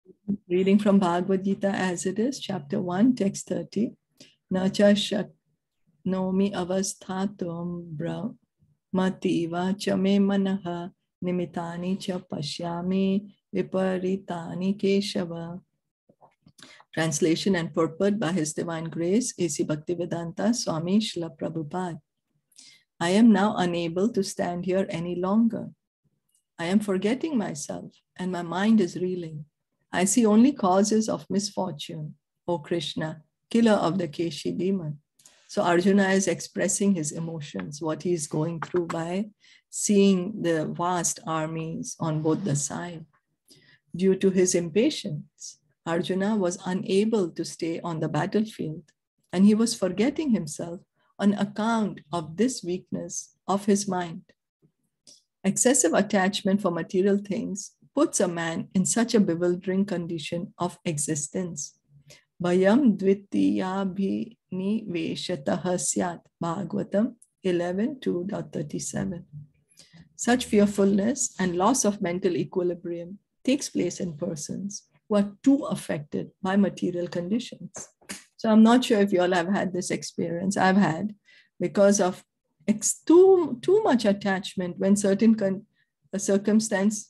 Reading from Bhagavad Gita as it is, chapter 1, text 30. Nacha shaknomi avasthatum brahmativa cha me manaha nimitani cha pashyami viparitani keshava. Translation and purport by His Divine Grace, A.C. Bhaktivedanta Swami Srila Prabhupada. I am now unable to stand here any longer. I am forgetting myself and my mind is reeling. I see only causes of misfortune, O Krishna, killer of the Keshi demon. So Arjuna is expressing his emotions, what he is going through by seeing the vast armies on both the sides. Due to his impatience, Arjuna was unable to stay on the battlefield, and he was forgetting himself on account of this weakness of his mind. Excessive attachment for material things puts a man in such a bewildering condition of existence. Bhayam dvitiyabhiniveshataha syat. Bhagavatam 11:2.37. Such fearfulness and loss of mental equilibrium takes place in persons who are too affected by material conditions. So I'm not sure if you all have had this experience. I've had, because of too much attachment when certain circumstance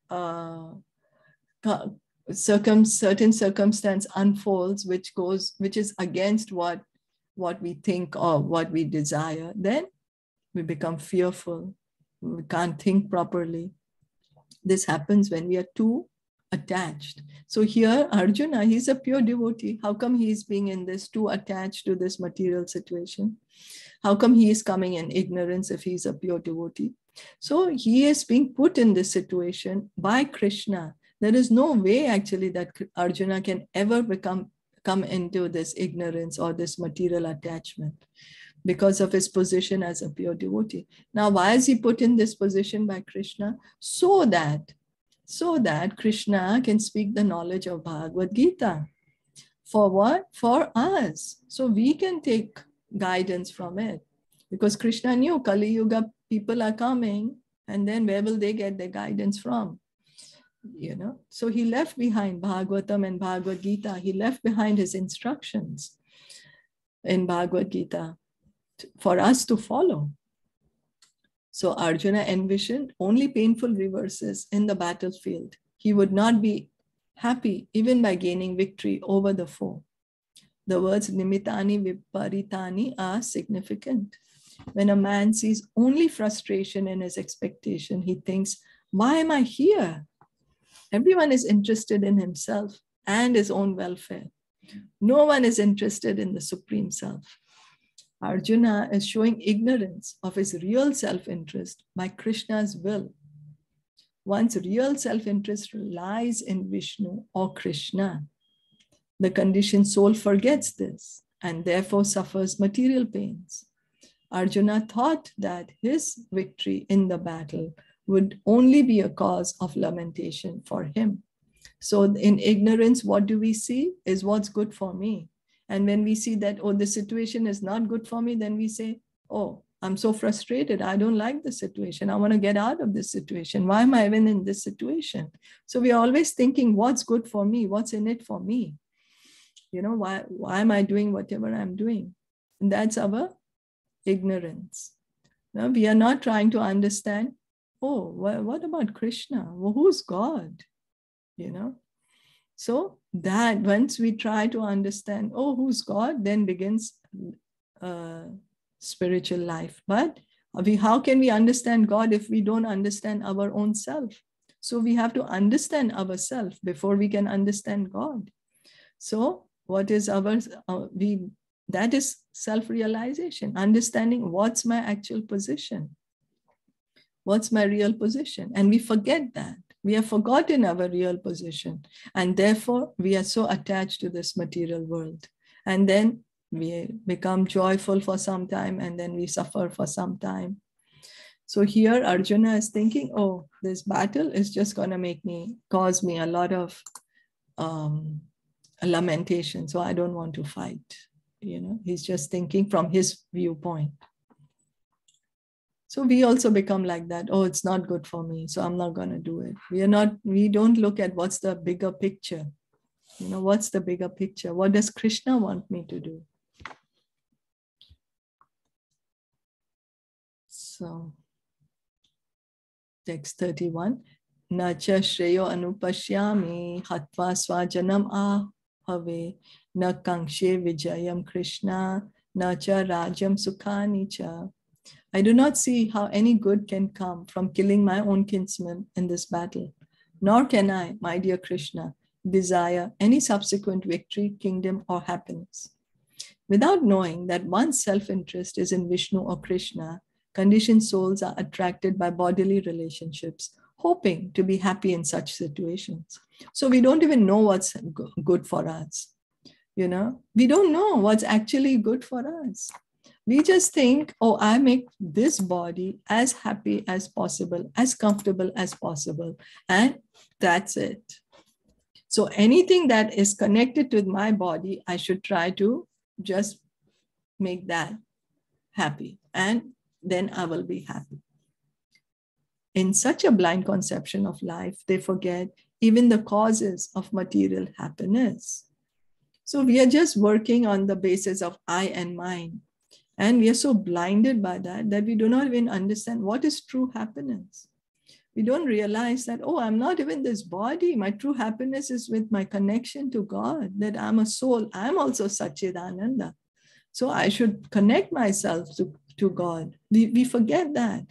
unfolds, which is against what we think or what we desire, then we become fearful. We can't think properly. This happens when we are too attached. So here Arjuna, he's a pure devotee. How come he's being in this too attached to this material situation? How come he is coming in ignorance if he's a pure devotee? So he is being put in this situation by Krishna. There is no way actually that Arjuna can ever come into this ignorance or this material attachment because of his position as a pure devotee. Now, why is he put in this position by Krishna? So that Krishna can speak the knowledge of Bhagavad Gita. For what? For us. So we can take guidance from it. Because Krishna knew Kali Yuga people are coming, and then where will they get their guidance from? So he left behind Bhagavatam and Bhagavad Gita. He left behind his instructions in Bhagavad Gita for us to follow. So Arjuna envisioned only painful reverses in the battlefield. He would not be happy even by gaining victory over the foe. The words nimitani viparitani are significant. When a man sees only frustration in his expectation, he thinks, why am I here? Everyone is interested in himself and his own welfare. No one is interested in the Supreme Self. Arjuna is showing ignorance of his real self-interest by Krishna's will. One's real self-interest lies in Vishnu or Krishna. The conditioned soul forgets this and therefore suffers material pains. Arjuna thought that his victory in the battle would only be a cause of lamentation for him. So in ignorance, what do we see is what's good for me. And when we see that, oh, the situation is not good for me, then we say, oh, I'm so frustrated. I don't like the situation. I want to get out of this situation. Why am I even in this situation? So we are always thinking, what's good for me? What's in it for me? Why am I doing whatever I'm doing? And that's our ignorance. Now, we are not trying to understand, oh, what about Krishna? Well, who's God? So that once we try to understand, oh, who's God, then begins spiritual life. But how can we understand God if we don't understand our own self? So we have to understand ourselves before we can understand God. So what is that is self-realization, understanding what's my actual position, what's my real position. And we forget that. We have forgotten our real position. And therefore, we are so attached to this material world. And then we become joyful for some time, and then we suffer for some time. So here Arjuna is thinking, oh, this battle is just going to cause me a lot of lamentation. So I don't want to fight. He's just thinking from his viewpoint. So we also become like that. Oh, it's not good for me, so I'm not going to do it. We don't look at what's the bigger picture. What's the bigger picture? What does Krishna want me to do? So, text 31. Nacha shreyo anupashyami hatva swajanam ahave na kankshe vijayam Krishna nacha rajam sukhani cha. I do not see how any good can come from killing my own kinsman in this battle, nor can I, my dear Krishna, desire any subsequent victory, kingdom, or happiness. Without knowing that one's self-interest is in Vishnu or Krishna, conditioned souls are attracted by bodily relationships, hoping to be happy in such situations. So we don't even know what's good for us. We don't know what's actually good for us. We just think, oh, I make this body as happy as possible, as comfortable as possible, and that's it. So anything that is connected to my body, I should try to just make that happy, and then I will be happy. In such a blind conception of life, they forget even the causes of material happiness. So we are just working on the basis of I and mine. And we are so blinded by that we do not even understand what is true happiness. We don't realize that, oh, I'm not even this body. My true happiness is with my connection to God, that I'm a soul. I'm also Satchidananda. So I should connect myself to God. We forget that.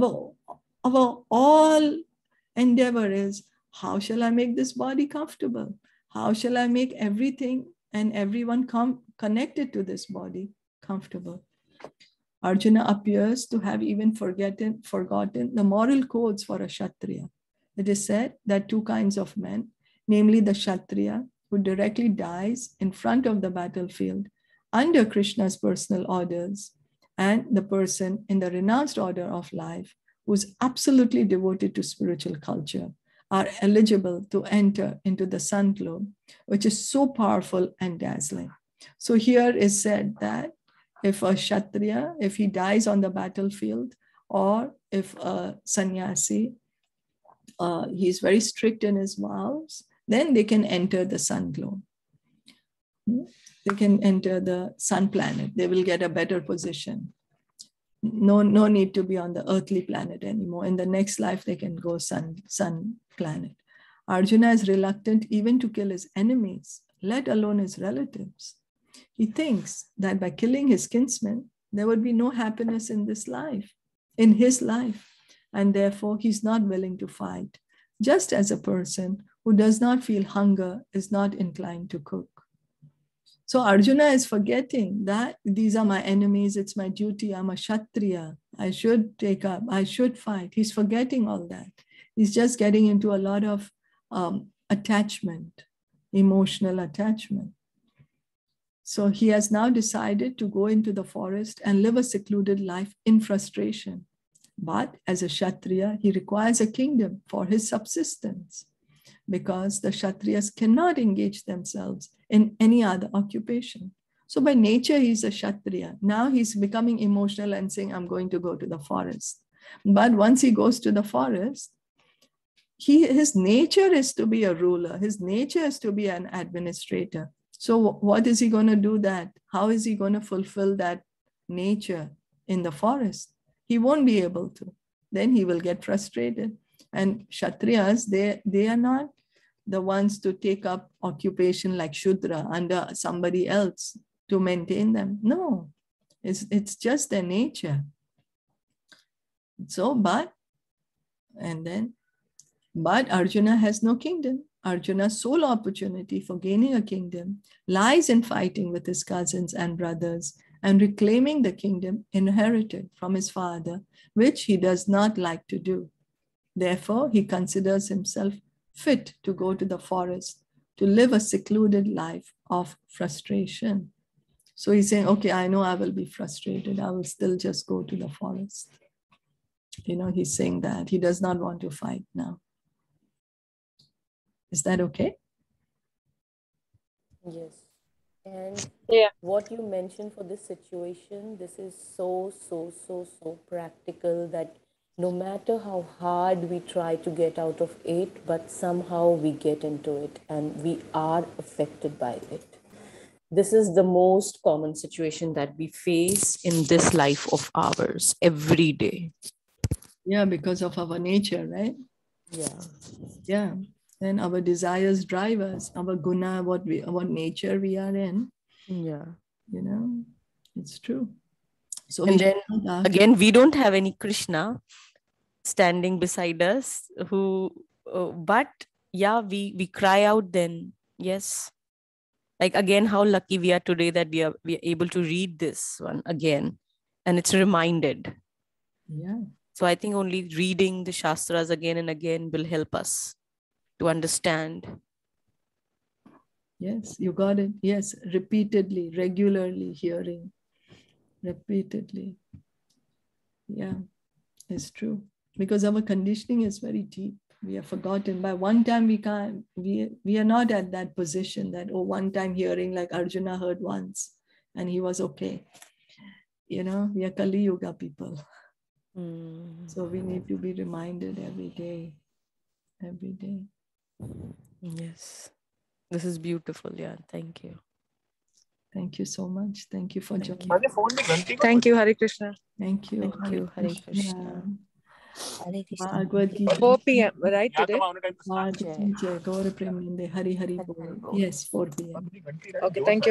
Our all endeavor is, how shall I make this body comfortable? How shall I make everything and everyone connected to this body comfortable? Arjuna appears to have even forgotten the moral codes for a Kshatriya. It is said that two kinds of men, namely the Kshatriya, who directly dies in front of the battlefield under Krishna's personal orders, and the person in the renounced order of life, who is absolutely devoted to spiritual culture, are eligible to enter into the sun globe, which is so powerful and dazzling. So here is said that if a Kshatriya, if he dies on the battlefield, or if a sannyasi, he's very strict in his vows, then they can enter the sun globe. They can enter the sun planet. They will get a better position. No need to be on the earthly planet anymore. In the next life, they can go sun planet. Arjuna is reluctant even to kill his enemies, let alone his relatives. He thinks that by killing his kinsmen, there would be no happiness in his life, and therefore he's not willing to fight, just as a person who does not feel hunger is not inclined to cook. So Arjuna is forgetting that these are my enemies, it's my duty, I'm a Kshatriya, I should take up, I should fight. He's forgetting all that. He's just getting into a lot of attachment, emotional attachment. So he has now decided to go into the forest and live a secluded life in frustration. But as a Kshatriya, he requires a kingdom for his subsistence, because the Kshatriyas cannot engage themselves in any other occupation. So by nature, he's a Kshatriya. Now he's becoming emotional and saying, I'm going to go to the forest. But once he goes to the forest, his nature is to be a ruler. His nature is to be an administrator. So what is he going to do that? How is he going to fulfill that nature in the forest? He won't be able to. Then he will get frustrated. And Kshatriyas, they are not the ones to take up occupation like Shudra under somebody else to maintain them. No, it's just their nature. So, but Arjuna has no kingdom. Arjuna's sole opportunity for gaining a kingdom lies in fighting with his cousins and brothers and reclaiming the kingdom inherited from his father, which he does not like to do. Therefore, he considers himself fit to go to the forest to live a secluded life of frustration. So he's saying, okay, I know I will be frustrated. I will still just go to the forest. He's saying that he does not want to fight now. Is that okay? Yes. And Yeah. what you mentioned for this situation, this is so practical that no matter how hard we try to get out of it, but somehow we get into it and we are affected by it. This is the most common situation that we face in this life of ours every day. Yeah, because of our nature, right? Yeah. Yeah. And our desires drive us, our guna, what nature we are in, Yeah. you know, it's true. So we And then should not ask. again, we don't have any Krishna standing beside us who, but yeah, we cry out then. Yes. Like again, how lucky we are today that we are able to read this one again and it's reminded. Yeah. So I think only reading the Shastras again and again will help us to understand. Yes, you got it. Yes, repeatedly, regularly hearing, repeatedly. Yeah, it's true. Because our conditioning is very deep. We have forgotten. By one time, we are not at that position that, oh, one time hearing like Arjuna heard once and he was okay. We are Kali Yuga people. So we need to be reminded every day, every day. Yes. This is beautiful. Yeah. Thank you. Thank you so much. Thank you for Thank joining. you. Thank you, Hare Krishna. Thank you. Thank you. Hare Krishna. Hare Krishna. Bhagavad Gita. 4 p.m. right today? Bhagavad Gita. Gaura Premanande. Hari Hari Bol. Yes, 4 p.m. Okay, thank you.